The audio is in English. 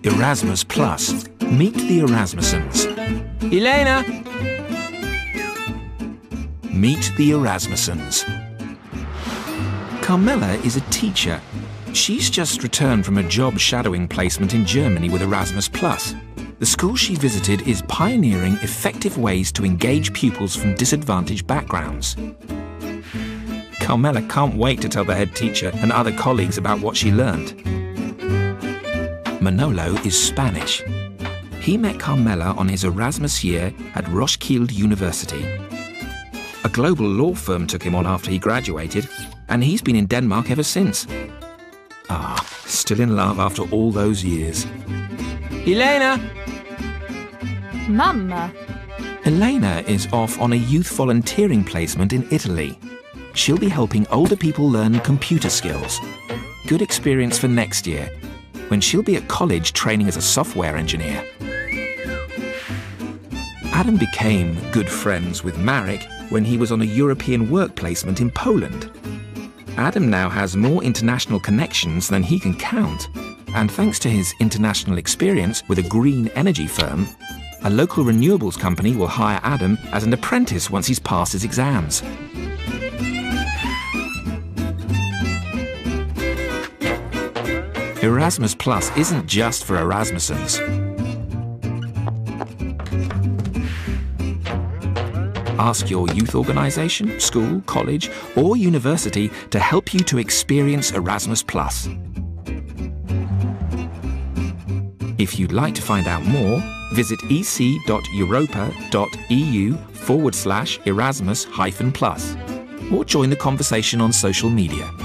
Erasmus Plus. Meet the Erasmusens. Elena! Meet the Erasmusens. Carmela is a teacher. She's just returned from a job shadowing placement in Germany with Erasmus Plus. The school she visited is pioneering effective ways to engage pupils from disadvantaged backgrounds. Carmela can't wait to tell the head teacher and other colleagues about what she learned. Manolo is Spanish. He met Carmela on his Erasmus year at Roskilde University. A global law firm took him on after he graduated, and he's been in Denmark ever since. Ah, still in love after all those years. Elena! Mamma. Elena is off on a youth volunteering placement in Italy. She'll be helping older people learn computer skills. Good experience for next year, when she'll be at college training as a software engineer. Adam became good friends with Marek when he was on a European work placement in Poland. Adam now has more international connections than he can count, and thanks to his international experience with a green energy firm, a local renewables company will hire Adam as an apprentice once he's passed his exams. Erasmus Plus isn't just for Erasmusens. Ask your youth organisation, school, college or university to help you to experience Erasmus Plus. If you'd like to find out more, visit ec.europa.eu/Erasmus-Plus or join the conversation on social media.